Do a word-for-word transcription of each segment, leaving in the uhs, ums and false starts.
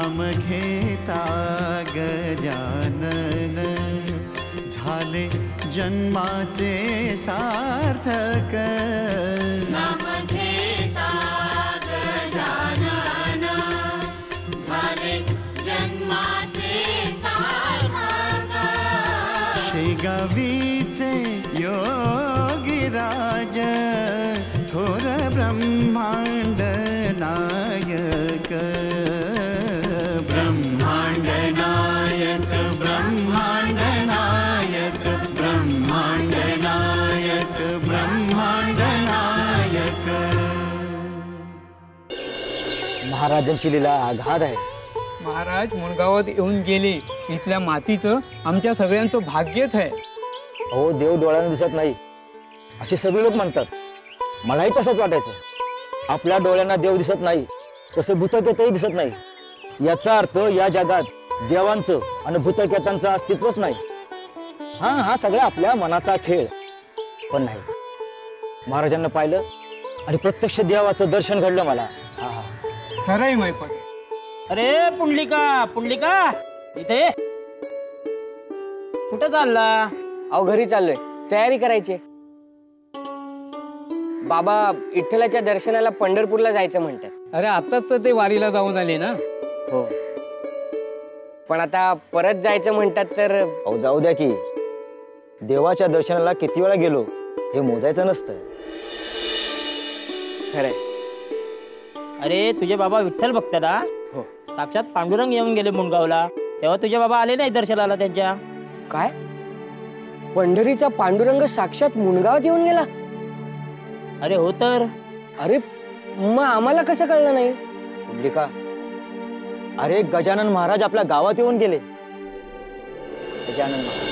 नाम घेता गजानन झाले जन्माचे सार्थक। नाम घेता गजानन झाले जन्माचे सार्थक। शेगावीचे योगीराज थोर ब्रह्मांड नायक। ब्रह्मांड नायक ब्रह्मांड नायक ब्रह्मांड नायक ब्रह्मांड नायक। महाराजांची लीला आघात आहे। महाराज मुणगावात येऊन गेले, इथल्या मातीचं आमच्या सगळ्यांचं भाग्यच आहे। हो, देव डोळ्याने दिसत नाही असे सगळे लोक म्हणतात, मलाही तसंच वाटायचं। आपल्या डोळ्यांना देव दिसत नाही तसं भूतकेतही दिसत नाही, याचा अर्थ या जगात देवांचं आणि भूतकेतांचं अस्तित्वच नाही। हा हा सगळा आपल्या मनाचा खेळ पण नाही। महाराजांना पाहिलं आणि प्रत्यक्ष देवाचं दर्शन घडलं मला। हा हा खरंय मैपत। अरे पुंडलिका, पुंडलिका इथे कुठं चालला? अहो घरी चाललोय, तयारी करायची। बाबा विठ्ठलाच्या दर्शनाला पंढरपूरला जायचं म्हणतात। अरे आताच तर ते वारीला जाऊन आले ना। हो, पण आता परत जायचं म्हणतात तर अहो जाऊ द्या की, देवाच्या दर्शनाला किती वेळा गेलो हे मोजायचं नसतं। खरंय। अरे तुझे बाबा विठ्ठल भक्त ना? हो। साक्षात पांडुरंग येऊन गेले मुणगावला, तेव्हा तुझे बाबा आले नाही दर्शनाला त्यांच्या? काय? पंढरीचा पांडुरंग साक्षात मुणगावात येऊन गेला? अरे हो तर। अरे मग आम्हाला कसं कळलं नाही? पुंडलिका, अरे गजानन महाराज आपल्या गावात येऊन गेले। गजानन महाराज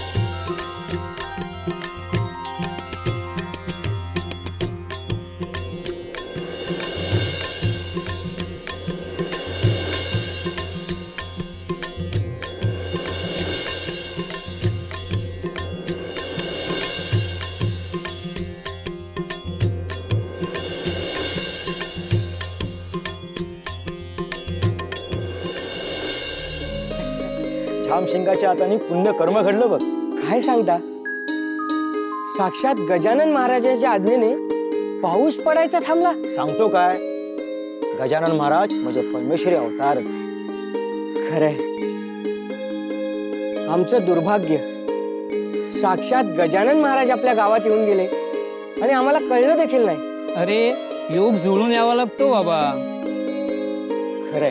झामशिंगाच्या हाताने पुण्य कर्म घडलं बघ। काय सांगता? साक्षात गजानन महाराजांच्या आज्ञेने पाऊस पडायचा थांबला? सांगतो काय, गजानन महाराज म्हणजे परमेश्वरी अवतारच। खरंय, आमचं दुर्भाग्य, साक्षात गजानन महाराज आपल्या गावात येऊन गेले आणि आम्हाला कळलं देखील नाही। अरे योग जुळून यावा लागतो बाबा। खरंय,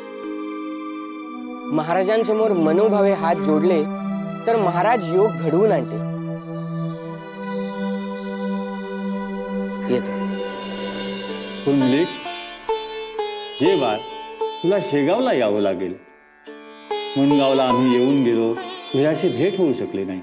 महाराजांसमोर मनोभावे हात जोडले तर महाराज योग घडवून आणते। येतो। पुंडलिक, जे बाळ तुला शेगावला यावं लागेल। मुणगावला आम्ही येऊन गेलो, तुझ्याशी भेट होऊ शकले नाही।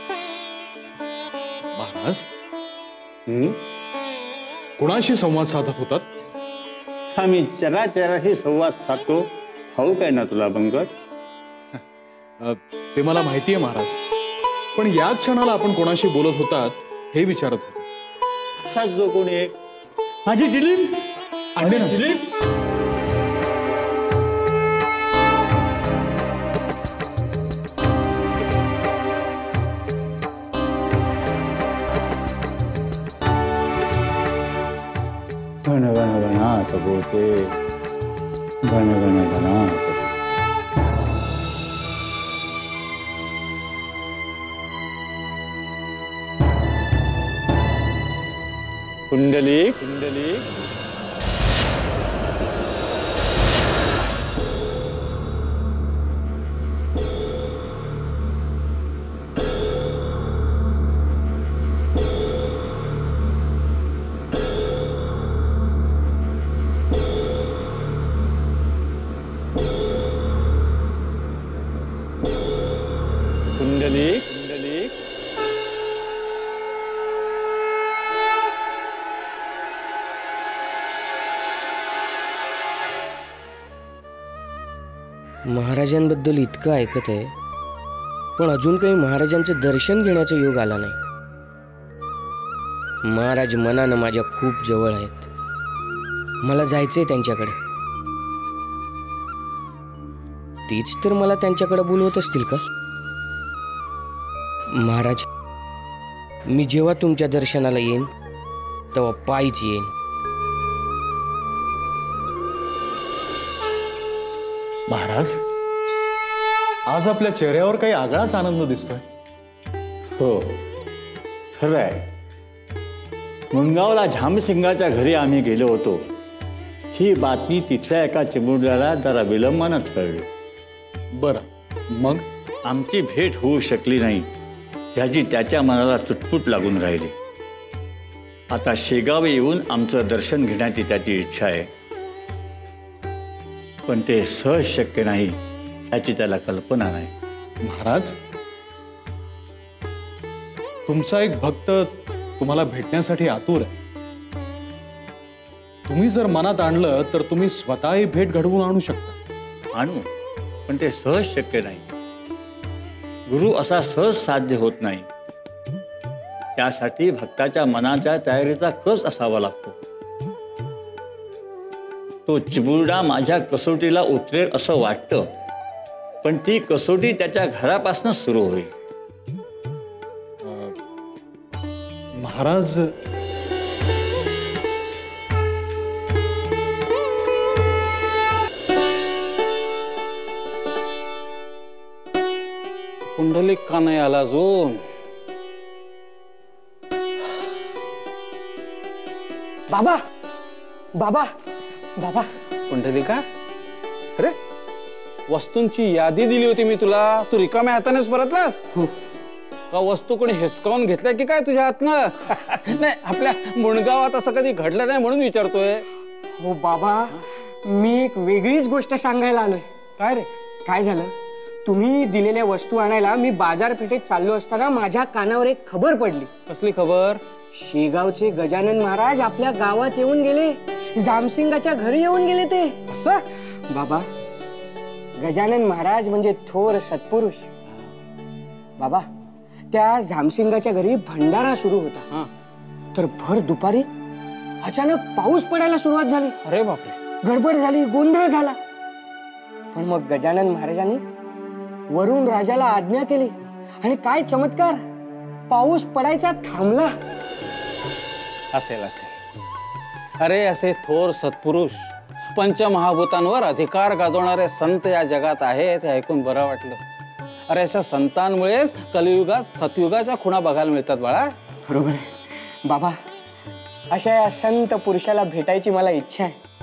महाराज, हम्म कोणाशी संवाद साधत होतात? आम्ही चराचराशी संवाद साधतो, ठाऊक आहे ना तुला बंकट? अ, ते मला माहिती आहे महाराज, पण या क्षणाला आपण कोणाशी बोलत होतात हे विचारत होतो। असाच जो कोणी एक माझी जिलीप आणले ना जिलीप घन घन घनात बोते घन घन घनात। कुंडलिक कुंडलिक कुंडलिक कुंडलिक महाराजांबद्दल इतकं ऐकत आहे, पण अजून काही महाराजांचं दर्शन घेण्याचा योग आला नाही। महाराज मनानं माझ्या खूप जवळ आहेत, मला जायचंय त्यांच्याकडे। तीच तर मला त्यांच्याकडे बोलवत असतील का? महाराज, मी जेव्हा तुमच्या दर्शनाला येईन तेव्हा पायीच येईन. महाराज, आज आपल्या चेहऱ्यावर काही आगळाच आनंद दिसतोय. हो, खरं आहे. मुनगावला झामसिंगाच्या घरी आम्ही गेलो होतो. ही बातमी तिथल्या एका चिमुरड्याला जरा विलंबानच कळली. बरं, मग आमची भेट होऊ शकली नाही ह्याची त्याच्या मनाला चुटपुट लागून राहिली. आता शेगाव येऊन आमचं दर्शन घेण्याची त्याची इच्छा आहे, पण ते सहज शक्य नाही याची त्याला कल्पना नाही. महाराज, तुमचा एक भक्त तुम्हाला भेटण्यासाठी आतुर आहे. तुम्ही जर मनात आणलं तर तुम्ही स्वतःही भेट घडवून आणू शकता. आणू, पण ते सहज शक्य नाही. गुरु असा सहज साध्य होत नाही. त्यासाठी भक्ताच्या मनाच्या तयारीचा कस असावा लागतो. तो चिमुरडा माझ्या कसोटीला उतरेल असं वाटतं, पण ती कसोटी त्याच्या घरापासून सुरू होईल. महाराज, पुंडलिक का नाही आला अजून? बाबा, बाबा, बाबा. पुंडलिका, अरे वस्तूंची यादी दिली होती मी तुला, तू रिकाम्या हातानेच परतलास? का वस्तू कोणी हिसकावून घेतल्या की काय तुझ्या हातनं? नाही, आपल्या मुणगावात असं कधी घडलं नाही म्हणून विचारतोय. हो बाबा, मी एक वेगळीच गोष्ट सांगायला आलोय. काय रे? काय झालं, तुम्ही दिलेल्या वस्तू आणायला मी बाजारपेठेत चाललो असताना माझ्या कानावर एक खबर पडली. कसली खबर? शेगावचे गजानन महाराज आपल्या गावात येऊन गेले. जामसिंगाच्या घरी येऊन गेले ते. असं? बाबा, गजानन महाराज म्हणजे थोर सत्पुरुष. बाबा, त्या जामसिंगाच्या घरी भंडारा सुरू होता. तर भर दुपारी अचानक पाऊस पडायला सुरुवात झाली. अरे बापरे. गडबड झाली, गोंधळ झाला. पण मग गजानन महाराजांनी वरुण राजाला आज्ञा केली आणि काय चमत्कार, पाऊस पडायचा थांबला. असेल असेल. अरे असे थोर सत्पुरुष, पंचमहाभूतांवर अधिकार गाजवणारे संत या जगात आहेत हे ऐकून बरं वाटलं. अरे अशा संतांमुळेच कलियुगात सतयुगाच्या खुणा बघायला मिळतात बाळा. बरोबर आहे बाबा, अशा या संत पुरुषाला भेटायची मला इच्छा आहे.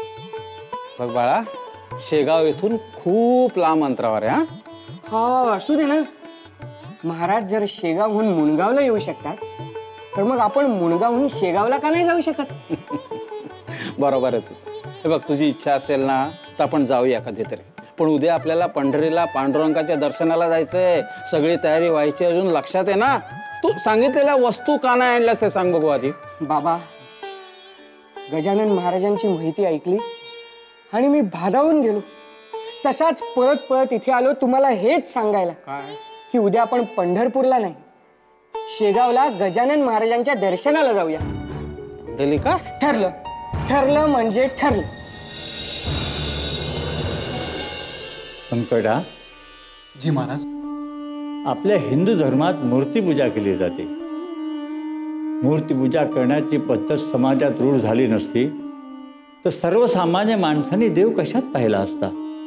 बघ बाळा, शेगाव इथून खूप लांब अंतरावर आहे. हा हा असू दे ना. महाराज जर शेगावहून मुणगावला येऊ शकतात तर मग आपण मुणगावहून शेगावला का नाही जाऊ शकत? बरोबर आहे तुझं. हे बघ, तुझी इच्छा असेल ना तर आपण जाऊया कधीतरी. पण उद्या आपल्याला पंढरीला पांडुरंगाच्या दर्शनाला जायचंय. सगळी तयारी व्हायची अजून लक्षात आहे ना? तू सांगितलेल्या वस्तू का नाही आणल्यास ते सांग बघू आधी. बाबा, गजानन महाराजांची माहिती ऐकली आणि मी भारावून गेलो. तसाच पळत पळत इथे आलो तुम्हाला हेच सांगायला. काय? की उद्या आपण पंढरपूरला नाही, शेगावला गजानन महाराजांच्या दर्शनाला जाऊया. दिली का? ठरलं. ठरलं म्हणजे ठरलं. संकटा, जी महाराज. आपल्या हिंदू धर्मात मूर्तीपूजा केली जाते. मूर्तीपूजा करण्याची पद्धत समाजात रूढ झाली नसती तर सर्वसामान्य माणसांनी देव कशात पाहिला असता?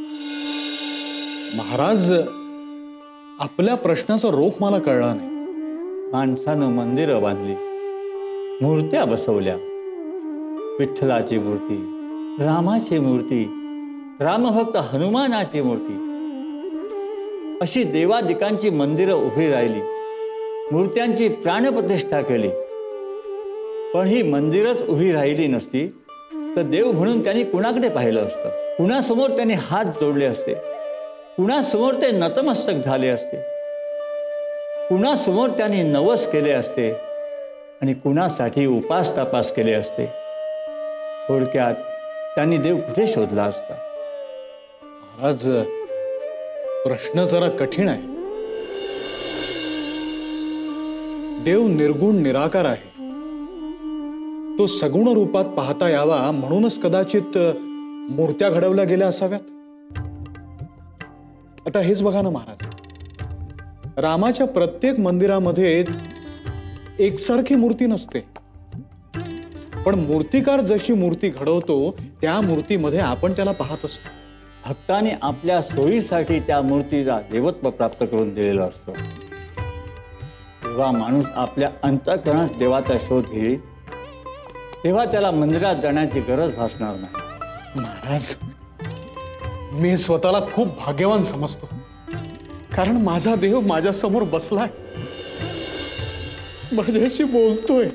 महाराज, आपल्या प्रश्नाचा रोख मला कळला नाही. माणसानं मंदिरं बांधली, मूर्त्या बसवल्या. विठ्ठलाची मूर्ती, रामाची मूर्ती, रामभक्त हनुमानाची मूर्ती, अशी देवादिकांची मंदिरं उभी राहिली. मूर्त्यांची प्राणप्रतिष्ठा केली. पण ही मंदिरच उभी राहिली नसती तर देव म्हणून त्यांनी कुणाकडे पाहिलं असतं? कुणासमोर त्यांनी हात जोडले असते? कुणासमोर ते नतमस्तक झाले असते? कुणासमोर त्यांनी नवस केले असते आणि कुणासाठी उपास तपास केले असते? थोडक्यात त्यांनी देव कुठे शोधला असता? महाराज, प्रश्न जरा कठीण आहे. देव निर्गुण निराकार आहे. तो सगुण रूपात पाहता यावा म्हणूनच कदाचित मूर्त्या घडवल्या गेल्या असाव्यात. आता हेच बघा ना महाराज, रामाच्या प्रत्येक मंदिरामध्ये एकसारखी मूर्ती नसते, पण मूर्तिकार जशी मूर्ती घडवतो त्या मूर्तीमध्ये आपण त्याला पाहत असतो. भक्ताने आपल्या सोयीसाठी त्या मूर्तीला देवत्व प्राप्त करून दिलेलं असतं. तेव्हा माणूस आपल्या अंतःकरणात देवाचा शोध घेईल, तेव्हा त्याला मंदिरात जाण्याची गरज भासणार नाही. महाराज, मी स्वतःला खूप भाग्यवान समजतो, कारण माझा देव माझ्या समोर बसलाय, माझ्याशी बोलतोय.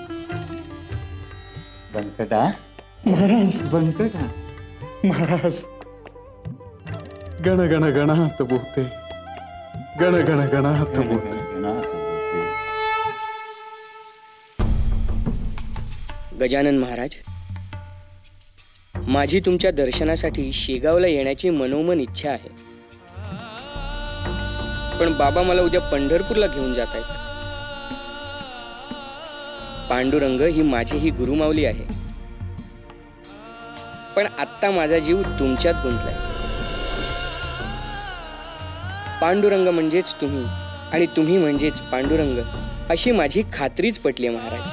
बंकटा महाराज, बंकटा महाराज, गण गण गणात बोलते, गण गण गणात बोलते. गजानन महाराज, माझी तुमच्या दर्शनासाठी शेगावला येण्याची मनोमन इच्छा आहे, पण बाबा मला उद्या पंढरपूरला घेऊन जात आहेत. पांडुरंग ही माझी ही गुरुमाऊली आहे, पण आत्ता माझा जीव तुमच्यात गुंतलाय. पांडुरंग म्हणजेच तुम्ही आणि तुम्ही म्हणजेच पांडुरंग, अशी माझी खात्रीच पटली महाराज.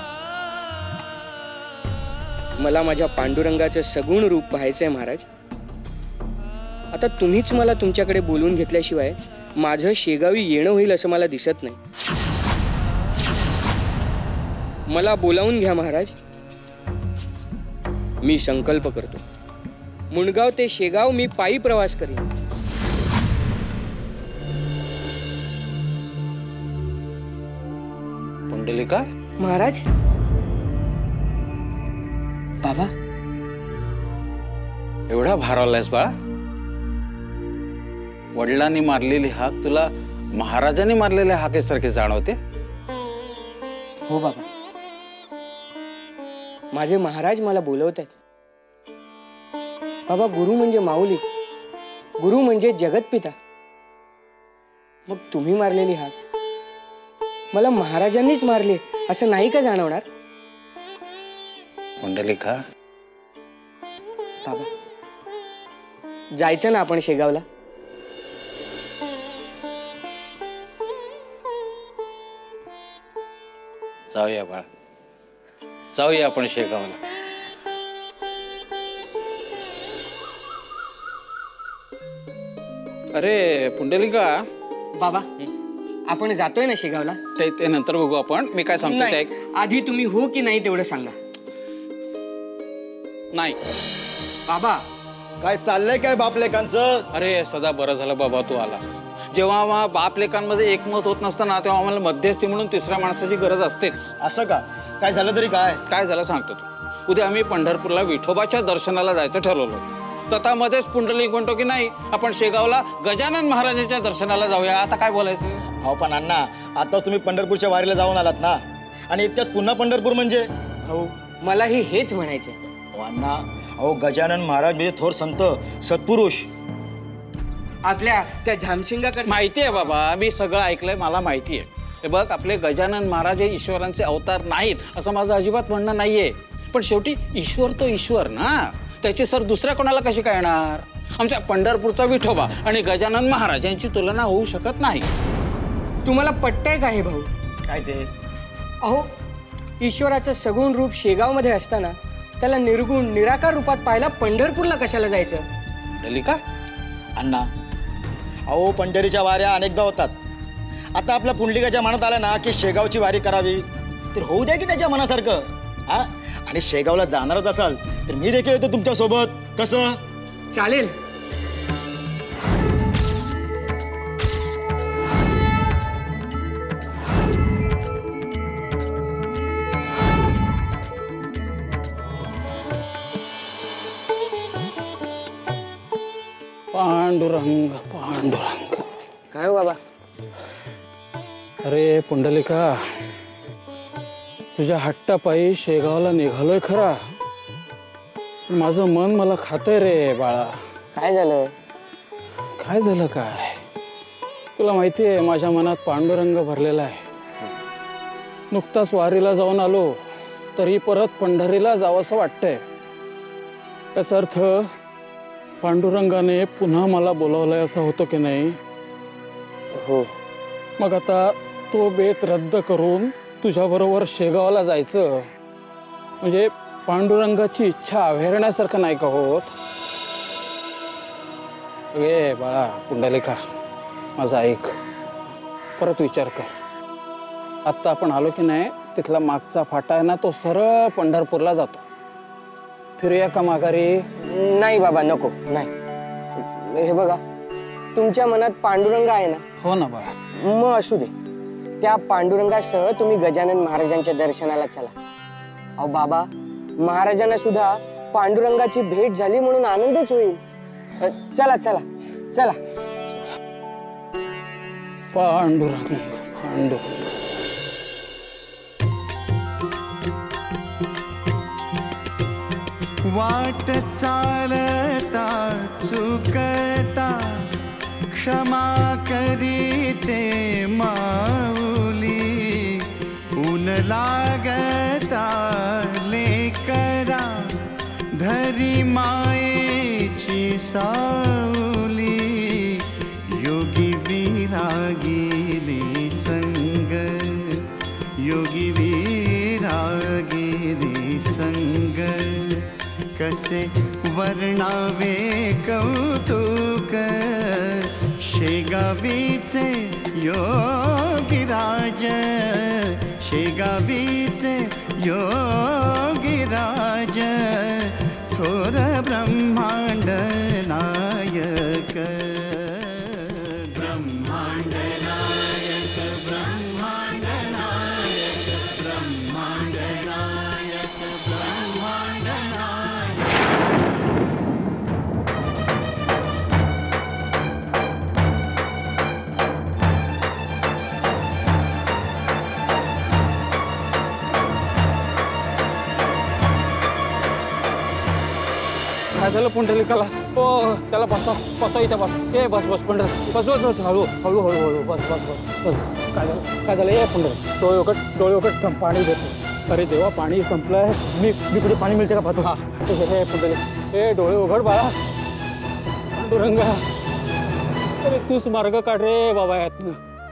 मला माझ्या पांडुरंगाचं सगुण रूप पाहायचंय महाराज. आता तुम्हीच मला तुमच्याकडे बोलवून घेतल्याशिवाय माझं शेगावी येणं होईल असं मला दिसत नाही. मला बोलावून घ्या महाराज. मी संकल्प करतो, मुणगाव ते शेगाव मी पायी प्रवास करीन. पुंडलिका महाराज. बाबा, एवढा भारावलायस बाळा? वडिलांनी मारलेली हाक तुला महाराजांनी मारलेल्या हाकेसारखे जाणवते? हो बाबा, माझे महाराज मला बोलवत आहेत. बाबा, गुरु म्हणजे माऊली, गुरु म्हणजे जगतपिता. मग तुम्ही मारलेली हाक मला महाराजांनीच मारली असं नाही का जाणवणार? पुंडलिका, बाबा, जायचं ना आपण शेगावला? जाऊया बाळा, जाऊया आपण शेगावला. अरे पुंडलिका. बाबा, आपण जातोय ना शेगावला? ते ते नंतर बघू आपण. मी काय सांगतो ते ऐक. आधी तुम्ही हो की नाही तेवढं सांगा. नाही. बाबा, काय चाललंय काय बापलेकांचं? अरे सदा बरं झालं बाबा तू आलास. जेव्हा बाप लेकांमध्ये एकमत होत नसताना तेव्हा आम्हाला मध्यस्थी म्हणून तिसऱ्या माणसाची गरज असतेच. असं का? काय झालं तरी काय? काय झालं सांगतो तू. उद्या आम्ही पंढरपूरला विठोबाच्या दर्शनाला जायचं ठरवलं. तथामध्येच पुंडलिक म्हणतो की नाही आपण शेगावला गजानन महाराजांच्या दर्शनाला जाऊया. आता काय बोलायचं? अहो पण अण्णा, आताच तुम्ही पंढरपूरच्या वारीला जाऊन आलात ना, आणि इतक्यात पुन्हा पंढरपूर म्हणजे? हो, मलाही हेच म्हणायचं. अहो अण्णा, अहो गजानन महाराज म्हणजे थोर संत सत्पुरुष. आपल्या त्या झामसिंगाकडे माहिती आहे बाबा, मी सगळं ऐकलंय, मला माहिती आहे. हे बघ, आपले गजानन महाराज हे ईश्वरांचे अवतार नाहीत असं माझं अजिबात म्हणणं नाहीये, पण शेवटी ईश्वर तो ईश्वर ना, त्याची सर दुसऱ्या कोणाला कशी काय येणार? आमच्या पंढरपूरचा विठोबा आणि गजानन महाराज यांची तुलना होऊ शकत नाही. तुम्हाला पटतंय का हे भाऊ? काय ते? अहो, ईश्वराचं सगुण रूप शेगावमध्ये असताना त्याला निर्गुण निराकार रूपात पाहायला पंढरपूरला कशाला जायचं? पुंडलिका. अण्णा, अहो पंढरीच्या वाऱ्या अनेकदा होतात. आता आपल्या पुंडलिकाच्या मनात आलं ना की शेगावची वारी करावी, तर होऊ द्या की त्याच्या मनासारखं. हा, आणि शेगावला जाणारच असाल तर मी देखील येतो तुमच्या सोबत. कसं? चालेल. पांडुरंग पांडुरंग. काय हो बाबा? अरे पुंडलिका, तुझ्या हट्टापायी शेगावला निघालोय खरा, पण माझं मन मला खातंय रे बाळा. काय झालं? काय झालं काय? तुला माहिती आहे माझ्या मनात पांडुरंग भरलेला आहे. नुकताच वारीला जाऊन आलो तरी परत पंढरीला जावंसं वाटतंय. याचा अर्थ पांडुरंगाने पुन्हा मला बोलावलंय असं होतं की नाही? हो. मग आता तो बेत रद्द करून तुझ्याबरोबर शेगावला जायचं म्हणजे पांडुरंगाची इच्छा अव्हेरण्यासारखं नाही का होत? ए बाळा पुंडलिका, माझा ऐक, परत विचार कर. आत्ता आपण आलो की नाही, तिथला मागचा फाटा आहे ना, तो सरळ पंढरपूरला जातो. फिरूया का माघारी? नाही बाबा, नको, नाही. हे बघा, तुमच्या मनात पांडुरंग आहे ना? हो ना बाळा. मग असू दे. त्या पांडुरंगासह तुम्ही गजानन महाराजांच्या दर्शनाला चला. अहो बाबा, महाराजांना सुद्धा पांडुरंगाची भेट झाली म्हणून आनंदच होईल. चला चला चला. पांडुरंग पांडुरंग. वाट चालता चुकता क्षमा करीते माऊली. ऊन लागता लेकरा धरी मायेची सावली. योगी विरागिले संग, योगी विरागिले संग. कसे वर्णावे कौतुक शेगावीचे योगीराज. शेगावीचे योगीराज थोर ब्रह्मांड नायक. ब्रह्मांड नायक, ब्रह्मांड नायक, ब्रह्मांड नायक, ब्रह्मांड नायक. काय झालं पुंडलिकाला? हो, त्याला बसा बसा इथे बस. ए बस बस पंढर, बस बस बस. हळू हळू हळू हळू बस बस बस बस. काय झालं काय झालं? ए पंढर, डोळे उघड डोळे उघड, पाणी देतो. अरे देवा, पाणी संपलंय. मी मी कुठे पाणी मिळते का पाहतो. हा हे पुंडलिक, ए डोळे उघड बाळा. पांडुरंगा, अरे तूच मार्ग काढ रे बाबा यातनं.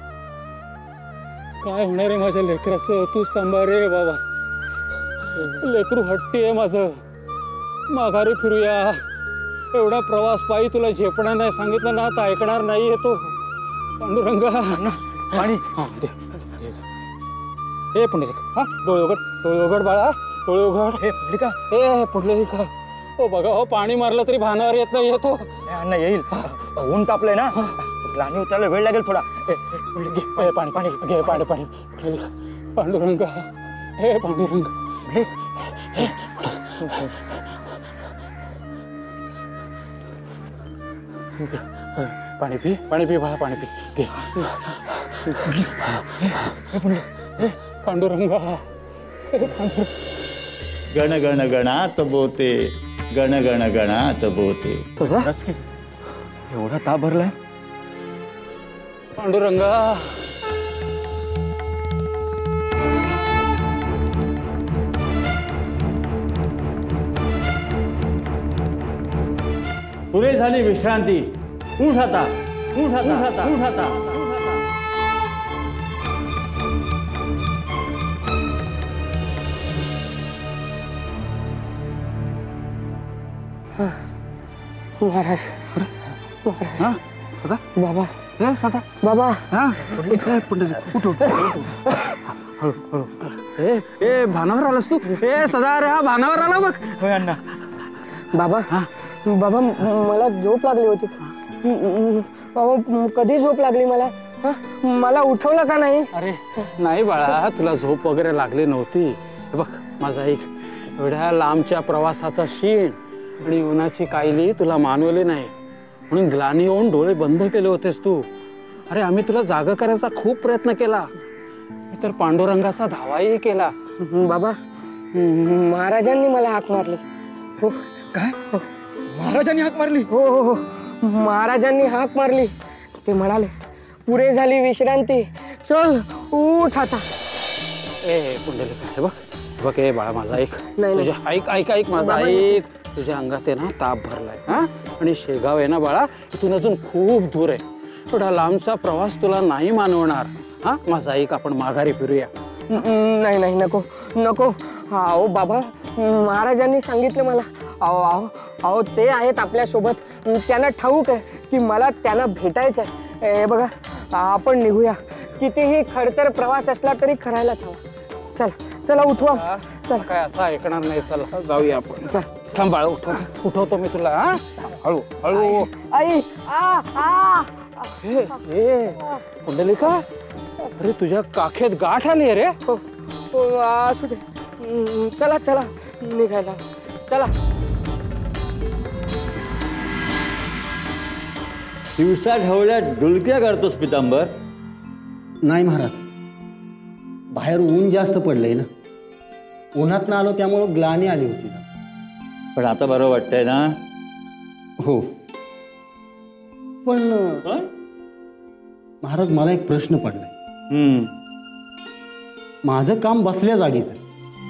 काय होणार आहे माझ्या लेकराचं? तूच सांभाळ रे बाबा. लेकरू हट्टी आहे माझं. माघारी फिरूया. एवढा प्रवास पायी तुला झेपणार नाही सांगितलं ना तर ऐकणार नाही येतो. पांडुरंगा पाणी. हा दे. ए पुंडलिक, हा डोळे उघड डोळे उघड बाळा, डोळे उघड. हे पुंडलिका, ए पुंडलिका, हो बघा हो, पाणी मारलं तरी भानावर येत नाही येतो. अण्णा येईल. ऊन तापलंय ना, लाणी उतरायला वेळ लागेल थोडा. ए पुंडलिक, घे पाणी पाणी घे पाणी पाणी. पुंडलिका, पांडुरंगा, हे पांडुरंग. पाणी पी पाणी पी बाळा, पाणी पी घे. पांडुरंगा, गण गण गणात बोते, गण गण गणात बोते. एवढा ताप भरलाय. पांडुरंगा, पुरे झाली विश्रांती. उठ आता, उठ आता, उठ आता, उठ आता. महाराज, महाराज, बाबा, सदा बाबा. ए ए भानावर आलास तू? ए सदा, अरे हा भानावर आला बघ. होय अण्णा. बाबा, बाबा मला झोप लागली होती. बाबा कधी झोप लागली मला? मला उठवलं का नाही? अरे नाही बाळा, तुला झोप वगैरे लागली नव्हती. बघ माझा एक, एवढ्या लांबच्या प्रवासाचा शीण आणि उन्हाची कायली तुला मानवली नाही म्हणून ग्लानी होऊन डोळे बंद केले होतेस तू. अरे आम्ही तुला जागा करायचा खूप प्रयत्न केला, तर पांडुरंगाचा धावाही केला. बाबा, महाराजांनी मला हाक मारली. हो. काय? महाराजांनी हाक मारली? हो हो हो, महाराजांनी हाक मारली. ते म्हणाले, पुरे झाली विश्रांती, चल उठ आता. ए पुंडलिका, हे बघ बघ, ए बाळा माझा ऐक. नाही, तुझ्या ऐक ऐक ऐक माझा ऐक. तुझ्या अंगात आहे ना ताप भरलाय. हा आणि शेगाव आहे ना बाळा इथून अजून खूप दूर आहे. थोडा लांबचा प्रवास तुला नाही मानवणार. हा माझा ऐक आपण माघारी फिरूया. नाही नाही नको नको. अहो बाबा महाराजांनी सांगितलं मला. अहो अहो अहो ते आहेत आपल्यासोबत. त्यांना ठाऊक आहे की मला त्यांना भेटायचं आहे. हे बघा आपण निघूया. कितीही खडतर प्रवास असला तरी करायलाच हवा. चला चला उठवा. चल काय असं ऐकणार नाही. चला जाऊया आपण. थांब बाळा उठव उठवतो मी तुला. हा हळू हळू. आई आ आ हे हे कुंडलिका अरे तुझ्या काखेत गाठ आली आहे रे. हो, हो, असू दे. हम्म, चला चला निघायला चला. दिवसा ढवळ्या डुलक्या करतोस पितांबर. नाही महाराज, बाहेर ऊन जास्त पडलंय ना, उन्हात ना आलो त्यामुळं ग्लानी आली होती. पण आता बरं वाटतंय ना. हो पण महाराज मला एक प्रश्न पडलाय. हम्म माझं काम बसल्या जागीच आहे,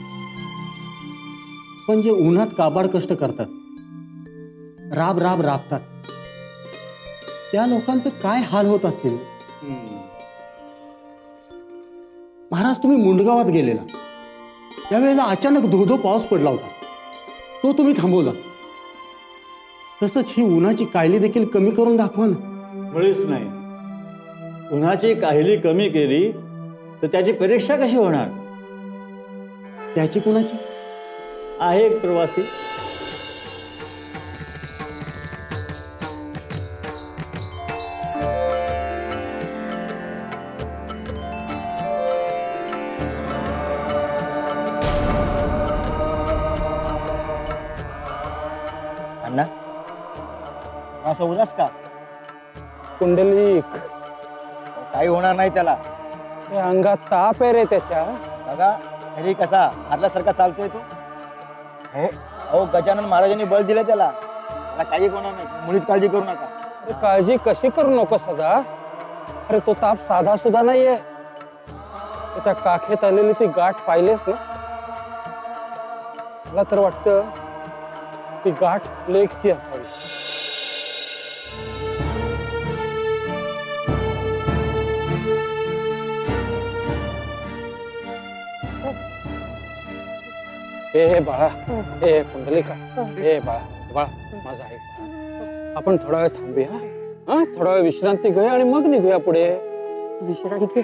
पण जे उन्हात काबाड कष्ट करतात, राब राब राबतात, त्या लोकांचं काय हाल होत असतील. महाराज तुम्ही मुंडगावात गेलेला त्यावेळेला अचानक धोधो पाऊस पडला होता, तो तुम्ही थांबवला. तसंच ही उन्हाची काहिली देखील कमी करून दाखवा ना. मुळीच नाही. उन्हाची काहिली कमी केली तर त्याची परीक्षा कशी होणार. त्याची कुणाची आहे एक प्रवासी. अण्णा असं उदास का. कुंडलिक काही होणार नाही त्याला. ते अंगात ताप आहे रे त्याच्या. बघा घरी कसा हातल्यासारखा चालतोय तो. हो अहो गजानन महाराजांनी बळ दिलं त्याला. त्याला काही होणार नाही, मुळीच काळजी करू नका. अरे काळजी कशी करू नको सदा. अरे तो ताप साधा सुद्धा नाहीये. त्याच्या काखेत आलेली ती गाठ पाहिलेस ना. मला तर वाटतं ती गाठ प्लेगची असावी. ए बाळा, ए कुंडलिका, ए बाळा बाळा माझा ऐक. आपण थोडा वेळ थांबूया. हा थोडा वेळ विश्रांती घेऊया आणि मग निघूया पुढे. विश्रांती.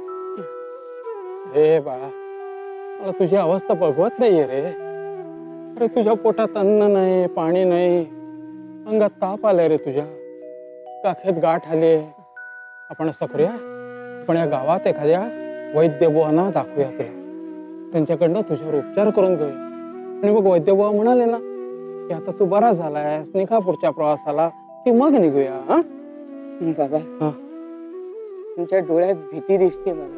ए बाळा मला तुझी अवस्था बघवत नाहीये रे. अरे तुझ्या पोटात अन्न नाही, पाणी नाही, अंगात ताप आलाय रे तुझ्या, काखेत गाठ आले. आपण असं करूया, आपण या गावात एखाद्या वैद्यबुवांना दाखवूया तुला. त्यांच्याकडनं तुझ्यावर उपचार करून घेऊया. आणि मग वैद्यबुवा म्हणाले ना की आता तू बरा झालायस, निघा पुढच्या प्रवासाला, की मग निघूया. हा बाबा तुमच्या डोळ्यात भीती दिसते मला.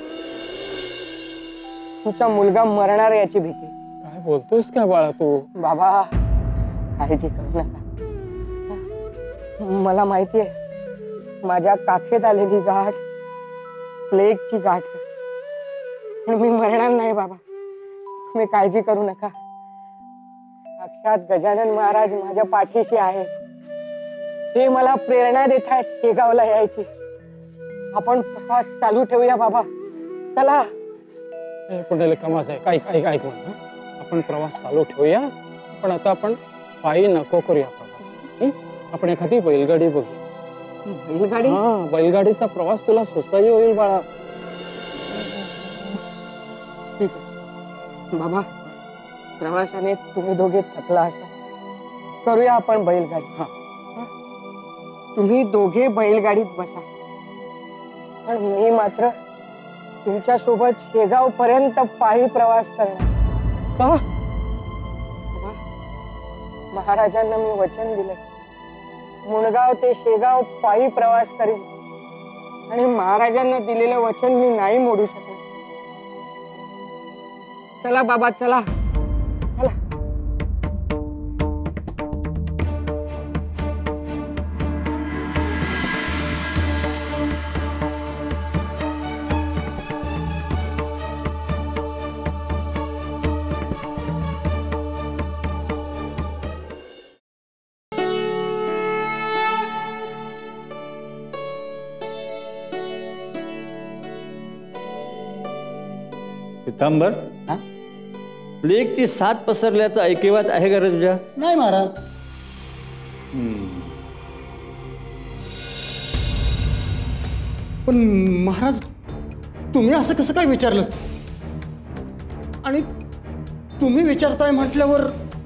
तुमचा मुलगा मरणार याची भीती. काय बोलतोयस काय बाळा तू. बाबा काळजी करू नका. मला माहिती आहे माझ्या काखेत आलेली गाठ प्लेगची गाठ आहे. पण मी मरणार नाही बाबा, तुम्ही काळजी करू नका. साक्षात गजानन महाराज माझ्या पाठीशी आहेत. ते मला प्रेरणा देत आहेत शेगावला यायची. आपण प्रवास चालू ठेवूया बाबा. चला. कुंडलिका माझा आहे, ऐक ऐक ऐक म्हणा. आपण प्रवास चालू ठेवूया, पण आता आपण पायी नको करूया प्रवास. आपण एखादी बैलगाडी बघू. बैलगाडी. हा बैलगाडीचा प्रवास तुला सुसह्य होईल बाळा. बाबा प्रवासाने तुम्ही दोघे थकला असा, करूया आपण बैलगाडी. हा तुम्ही दोघे बैलगाडीत बसा, पण मी मात्र तुमच्या सोबत शेगाव पर्यंत पायी प्रवास करणार. का? महाराजांना मी वचन दिले, मुणगाव ते शेगाव पायी प्रवास करेन. आणि महाराजांना दिलेलं वचन मी नाही मोडू शकत. चला बाबा चला. पितांबर, हा? प्लेगची साथ पसरल्याचा ऐकिवात आहे का रे तुझ्या? नाही महाराज. पण महाराज, तुम्ही असं कसं काय विचारलं? आणि तुम्ही विचारताय म्हटल्यावर,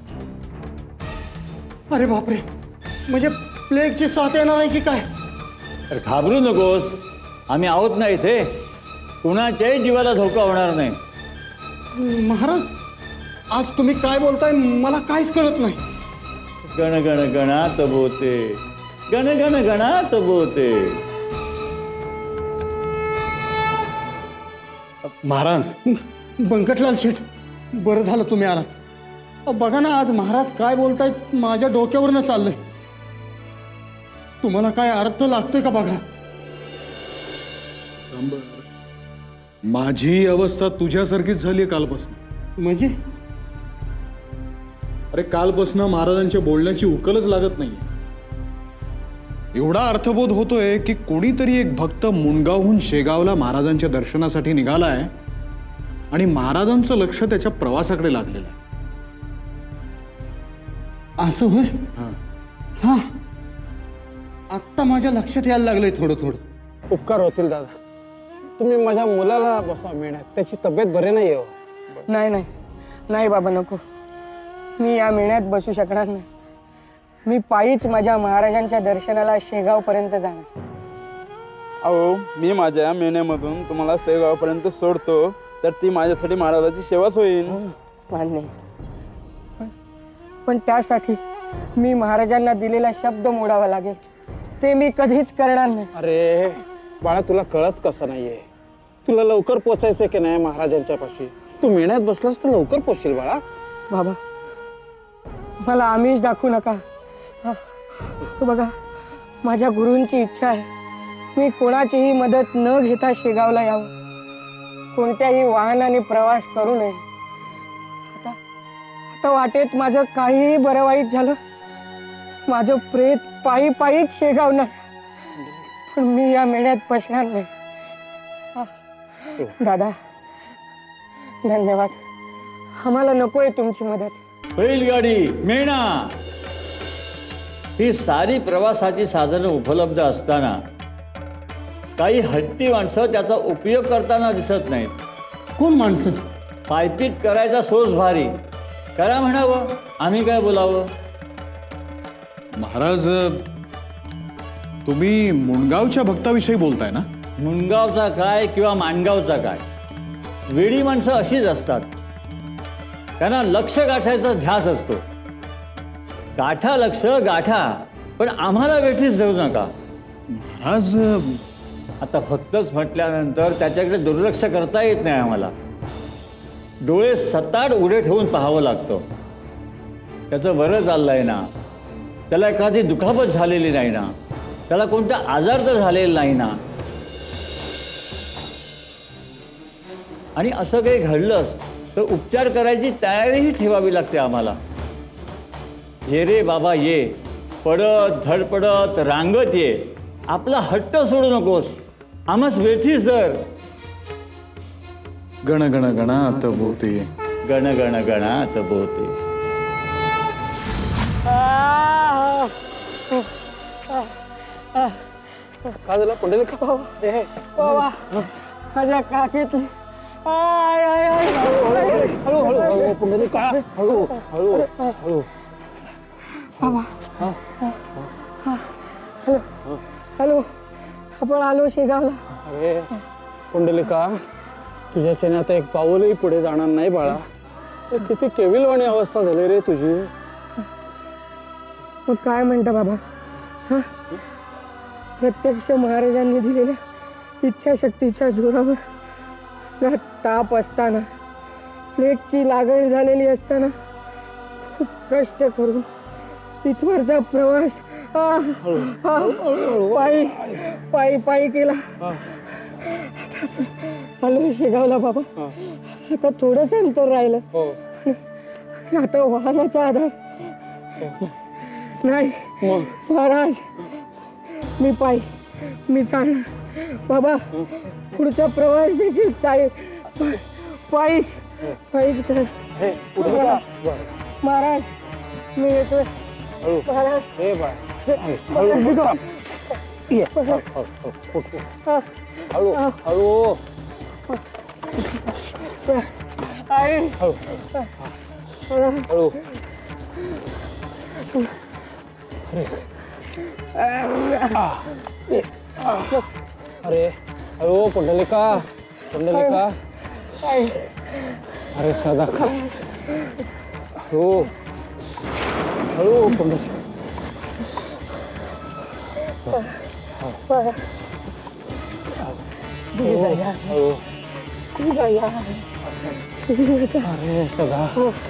अरे बापरे, म्हणजे प्लेगची साथ येणार आहे की काय? तर घाबरू नकोस, आम्ही आहोत ना इथे. कुणाच्याही जीवाला धोका होणार नाही. महाराज, आज तुम्ही काय बोलताय मला काहीच कळत नाही. गण गण गणात बोते, गण गण गणात बोते. महाराज, बंकटलाल शेठ, बरं झालं तुम्ही आलात. अहो, बघा ना, आज महाराज काय बोलतायत माझ्या डोक्यावरनं चाललंय. तुम्हाला काय अर्थ लागतोय का बघा. माझी अवस्था तुझ्यासारखीच झाली कालपासून. म्हणजे अरे कालपासून महाराजांच्या बोलण्याची उकलच लागत नाही. एवढा अर्थबोध होतोय की कोणीतरी एक भक्त मुंडगावहून शेगावला महाराजांच्या दर्शनासाठी निघालाय आणि महाराजांचं लक्ष त्याच्या प्रवासाकडे लागलेलं आहे. असं होय? हा, आत्ता माझ्या लक्षात यायला लागलंय थोडं थोडं. उपकार होतील दादा. तुम्ही माझ्या मुलाला बसवा मेण्यात, त्याची तब्येत बरे नाही हो. नाही नाही नाही बाबा, नको. मी या मेळ्यात बसू शकणार नाही. मी पायीच माझ्या महाराजांच्या दर्शनाला शेगावपर्यंत जाणार. अहो, मी माझ्या मेण्यामधून तुम्हाला शेगावपर्यंत सोडतो, तर ती माझ्यासाठी महाराजाची सेवाच होईल. मान्य, पण पण त्यासाठी मी महाराजांना दिलेला शब्द मोडावा लागेल. ते मी कधीच करणार नाही. अरे बाळा, तुला कळत कसं नाहीये? तुला लवकर पोचायचंय की नाही महाराजांच्या पाशी? तू मेण्यात बसलास तर लवकर पोचशील बाळा. बाबा, मला आमिष दाखवू नका. बघा, माझ्या गुरूंची इच्छा आहे मी कोणाचीही मदत न घेता शेगावला यावं, कोणत्याही वाहनाने प्रवास करू नये. आता आता वाटेत माझं काहीही बरं वाईट झालं, माझं प्रेत पायी पायीच शेगावणार, पण मी या मेळ्यात बसणार नाही. दादा, धन्यवाद. आम्हाला नकोय तुमची मदत. बैलगाडी, मेणा, ही सारी प्रवासाची साधनं उपलब्ध असताना काही हट्टी माणसं त्याचा उपयोग करताना दिसत नाहीत. कोण माणसं? पायपीट करायचा सोस भारी, करा म्हणावं, आम्ही काय बोलावं. महाराज, तुम्ही मुंडगावच्या भक्ताविषयी बोलताय ना? मुंडगावचा काय किंवा माणगावचा काय, वेडी माणसं अशीच असतात. त्यांना लक्ष गाठायचा ध्यास असतो. गाठा लक्ष गाठा, पण आम्हाला वेठीच देऊ नका. महाराज, आता फक्तच म्हटल्यानंतर त्याच्याकडे दुर्लक्ष करता येत नाही आम्हाला. डोळे सताड उघडे ठेवून पाहावं लागतं. त्याचं बरं चाललंय ना, त्याला एखादी दुखापत झालेली नाही ना, त्याला कोणता आजार तर झालेला नाही ना. आणि असं काही घडलंच तर उपचार करायची तयारीही ठेवावी लागते आम्हाला. ये रे बाबा ये, पडत धडपडत रांगत ये, आपला हट्ट सोडू नकोस, आम्हाच वेठीस धर. गण गण गणात बोते, गण गण गणात बोते. काय झालं पुंडलिक? बाबा, माझ्या काकीतली आय आय आय. हळू हळू हळू पुंडलिक, हळू हळू हळू. बाबा, हॅलो हॅलो, आपण आलो शेगावला. अरे पुंडलिका, तुझ्या चेने आता एक पाऊलही पुढे जाणार नाही बाळा. किती केविलवाणी अवस्था झाली रे तुझी. मग काय म्हणता बाबा? हा, प्रत्यक्ष महाराजांनी दिलेल्या इच्छाशक्तीच्या जोरावर ताप असताना, प्लेगची लागण झालेली असताना खूप कष्ट करून इथवरचा प्रवास पायी पायी पायी केला. आलो शेगावला बाबा. आता थोडंच अंतर राहिलं. आता वाहनाचा आधार नाही. महाराज, मी पायी मी चालणार बाबा. पुढचा प्रवास देखील चालेल, पायी पायी चल. महाराज मी येतोय महाराज. हे बाय हळू हळू आई हळू. अरे हळू पुंडलिका पुंडलिका. अरे सदा खा. हळू हळू पुंडलिका. हळू. अरे सदा.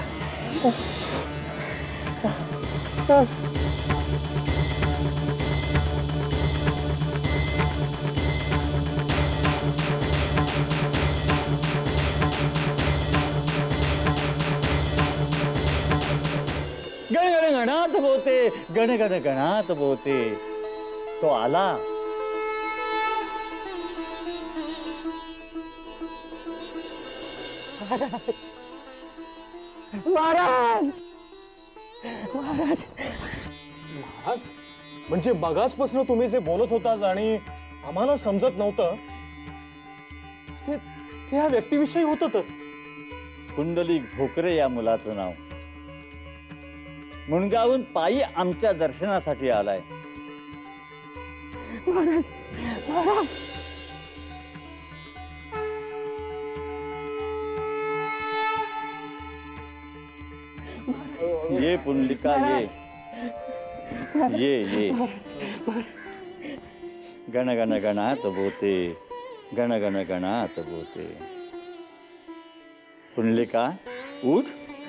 गण गण गणात बोते गण गण गणात बोते. तो आला. महाराज महाराज महाराज म्हणजे मगाचपासून तुम्ही जे बोलत होता आणि आम्हाला समजत नव्हतं ते त्या व्यक्तीविषयी होतं तर. कुंडलिक भोकरे या मुलाचं नाव. मुणगावून पायी आमच्या दर्शनासाठी आलाय. महाराज महाराज ये पुंडलिका ये ये ये. गण गण गणात बोते गण गण गणात बोते. पुंडलिका उठ.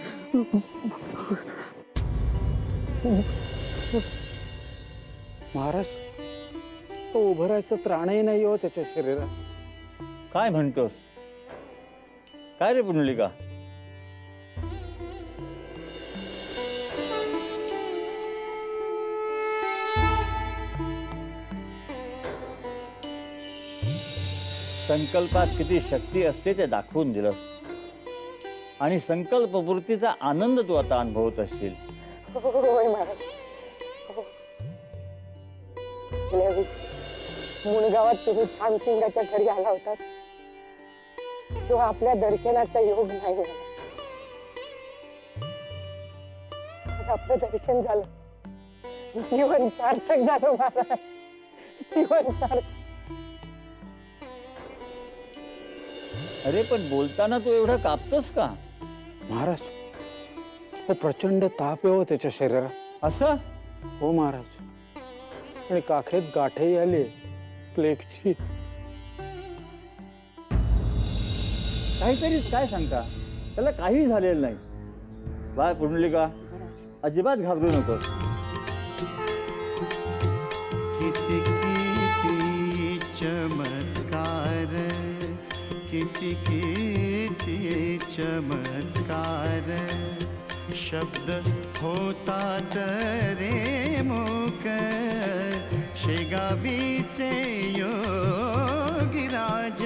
महाराज तो उभं राहायचं त्राणही नाही हो त्याच्या शरीरात. काय म्हणतोस? काय रे पुंडलिका? संकल्पात किती शक्ती असते ते दाखवून दिलं आणि संकल्पपूर्तीचा आनंद तू आता अनुभवत असशील. होय महाराज. मुणगावात तुम्ही छानसिंगाच्या घरी आला होता तेव्हा आपल्या दर्शनाचा योग नाही झाला. आज आपलं दर्शन झालं. जीवन सार्थक झालं महाराज. जीवन सार्थक. अरे पण बोलताना तू एवढा कापतोस का? महाराज तो प्रचंड ताप आहे हो त्याच्या शरीरात. असं? हो महाराज. आणि काखेत गाठही आली प्लेगची. काहीतरीच काय सांगता? त्याला काही झालेलं नाही. बाय पुंडलिका अजिबात घाबरू नकोस. किती किती चमत्कार किती किती चमत्कार शब्द होतात रे मूक शेगावीचे योगीराज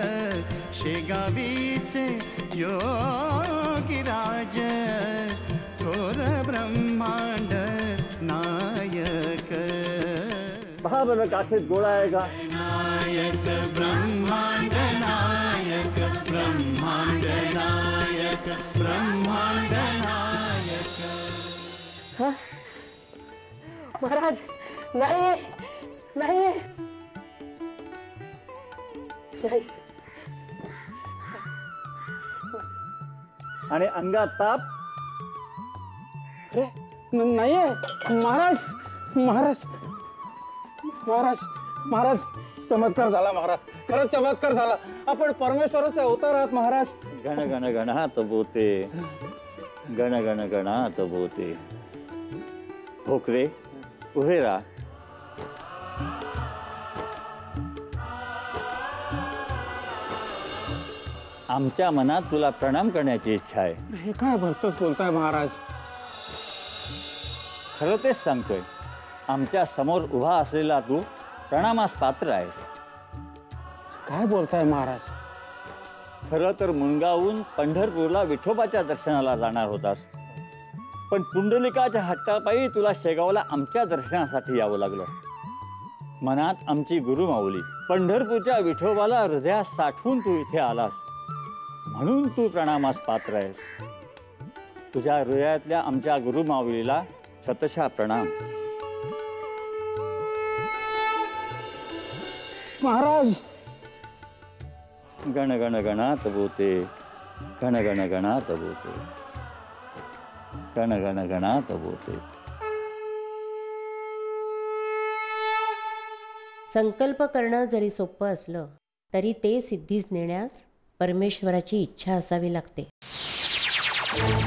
शेगावीचे योगीराज थोर ब्रह्मांड नायक. पहा बरं काखेत गोळा आहे का? नायक ब्रह्मांड नायक ब्रह्मांड नायक ब्रह्मांड नायक. महाराज नाही नाही आणि अंगात ताप? अरे नाहीये महाराज. महाराज महाराज महाराज चमत्कार झाला महाराज. खरंच चमत्कार झाला. आपण परमेश्वराचे अवतार आहात महाराज. गण गण गणात बोते गण गण गणात बोते. भोकरे उभे राहा. आमच्या मनात तुला प्रणाम करण्याची इच्छा आहे. हे काय भरतच बोलताय महाराज. खरं तेच सांगतोय. आमच्या समोर उभा असलेला तू प्रणामास पात्र आहेस. काय बोलताय महाराज? खरं तर मुणगावहून पंढरपूरला विठोबाच्या दर्शनाला जाणार होतास, पण पुंडलिकाच्या हट्टापायी तुला शेगावला आमच्या दर्शनासाठी यावं लागलं. मनात आमची गुरुमाऊली पंढरपूरच्या विठोबाला हृदयात साठवून तू इथे आलास, म्हणून तू प्रणामास पात्र आहेस. तुझ्या हृदयातल्या आमच्या गुरुमाऊलीला शतशः प्रणाम. महाराज, गण गण गणात बोते, गण गण गणात बोते, गण गण गणात बोते. संकल्प करणं जरी सोपं असलं तरी ते सिद्धीस नेण्यास परमेश्वराची इच्छा असावी लागते.